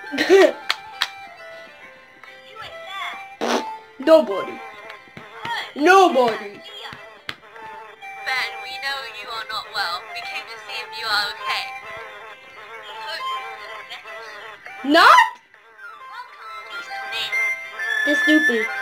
Nobody. Nobody. Ben, we know you are not well. We came to see if you are okay. Not? Welcome. Please come in. That's stupid.